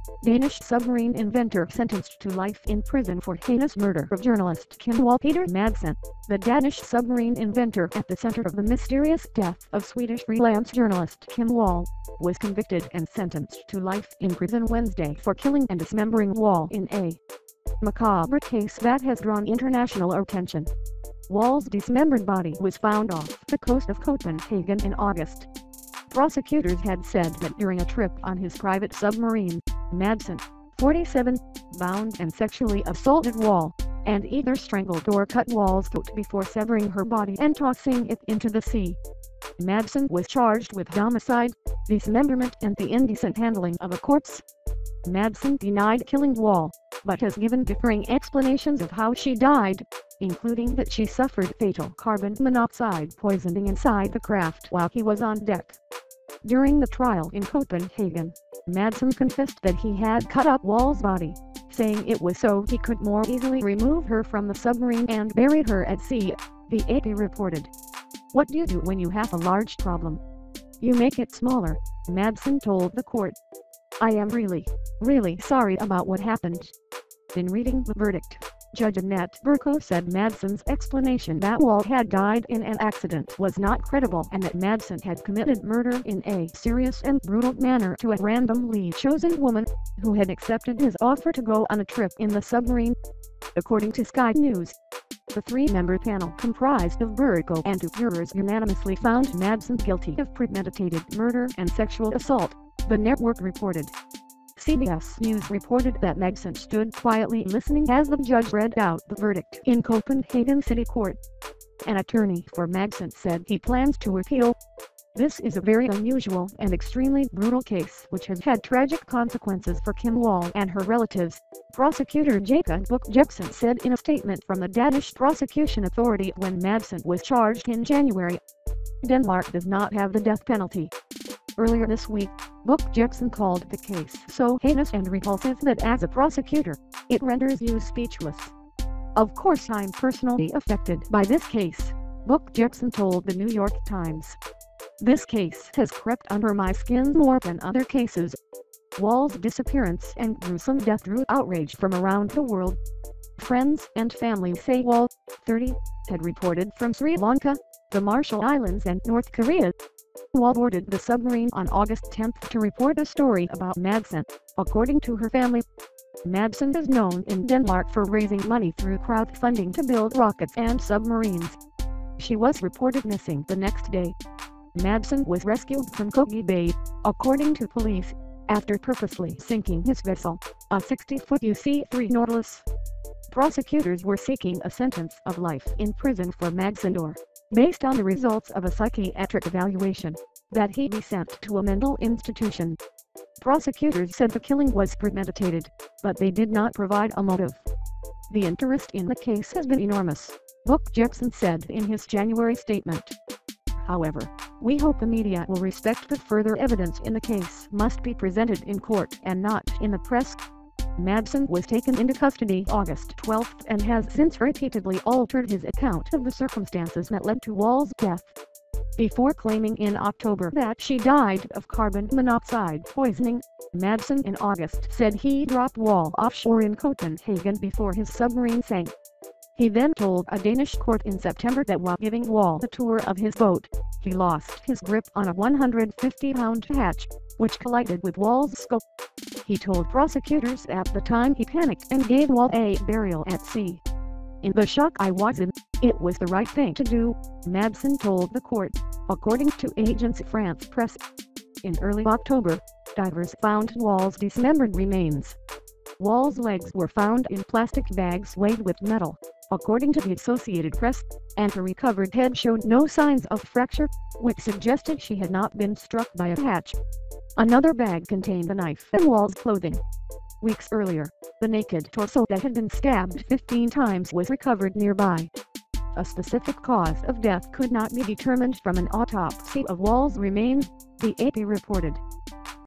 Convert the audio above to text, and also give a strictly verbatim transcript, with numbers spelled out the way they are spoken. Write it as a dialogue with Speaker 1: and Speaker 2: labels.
Speaker 1: Danish submarine inventor sentenced to life in prison for heinous murder of journalist Kim Wall-Peter Madsen. The Danish submarine inventor at the center of the mysterious death of Swedish freelance journalist Kim Wall was convicted and sentenced to life in prison Wednesday for killing and dismembering Wall in a macabre case that has drawn international attention. Wall's dismembered body was found off the coast of Copenhagen in August. Prosecutors had said that during a trip on his private submarine, Madsen, forty-seven, bound and sexually assaulted Wall, and either strangled or cut Wall's throat before severing her body and tossing it into the sea. Madsen was charged with homicide, dismemberment and the indecent handling of a corpse. Madsen denied killing Wall, but has given differing explanations of how she died, including that she suffered fatal carbon monoxide poisoning inside the craft while he was on deck. During the trial in Copenhagen, Madsen confessed that he had cut up Wall's body, saying it was so he could more easily remove her from the submarine and bury her at sea, the A P reported. "What do you do when you have a large problem? You make it smaller," Madsen told the court. "I am really, really sorry about what happened." In reading the verdict, Judge Annette Burko said Madsen's explanation that Wall had died in an accident was not credible and that Madsen had committed murder in a serious and brutal manner to a randomly chosen woman, who had accepted his offer to go on a trip in the submarine. According to Sky News, the three-member panel comprised of Burko and two jurors unanimously found Madsen guilty of premeditated murder and sexual assault, the network reported. C B S News reported that Madsen stood quietly listening as the judge read out the verdict in Copenhagen City Court. An attorney for Madsen said he plans to appeal. "This is a very unusual and extremely brutal case which has had tragic consequences for Kim Wall and her relatives," prosecutor Jacob Buch-Jepsen said in a statement from the Danish Prosecution Authority when Madsen was charged in January. Denmark does not have the death penalty. Earlier this week, Buch-Jepsen called the case so heinous and repulsive that as a prosecutor, it renders you speechless. "Of course I'm personally affected by this case," Buch-Jepsen told the New York Times. "This case has crept under my skin more than other cases. Wall's disappearance and gruesome death drew outrage from around the world. Friends and family say Wall, thirty, had reported from Sri Lanka, the Marshall Islands and North Korea. Wall boarded the submarine on August tenth to report a story about Madsen, according to her family. Madsen is known in Denmark for raising money through crowdfunding to build rockets and submarines. She was reported missing the next day. Madsen was rescued from Kogi Bay, according to police, after purposely sinking his vessel, a sixty-foot U C three Nautilus. Prosecutors were seeking a sentence of life in prison for Madsen, based on the results of a psychiatric evaluation, that he be sent to a mental institution. Prosecutors said the killing was premeditated, but they did not provide a motive. "The interest in the case has been enormous," Buch-Jepsen said in his January statement. "However, we hope the media will respect that further evidence in the case must be presented in court and not in the press." Madsen was taken into custody August twelfth and has since repeatedly altered his account of the circumstances that led to Wall's death. Before claiming in October that she died of carbon monoxide poisoning, Madsen in August said he dropped Wall offshore in Copenhagen before his submarine sank. He then told a Danish court in September that while giving Wall a tour of his boat, he lost his grip on a one hundred fifty pound hatch, which collided with Wall's skull. He told prosecutors at the time he panicked and gave Wall a burial at sea. "In the shock I was in, it was the right thing to do," Madsen told the court, according to Agence France Presse. In early October, divers found Wall's dismembered remains. Wall's legs were found in plastic bags weighed with metal, according to the Associated Press, and her recovered head showed no signs of fracture, which suggested she had not been struck by a hatch. Another bag contained a knife and Wall's clothing. Weeks earlier, the naked torso that had been stabbed fifteen times was recovered nearby. A specific cause of death could not be determined from an autopsy of Wall's remains, the A P reported.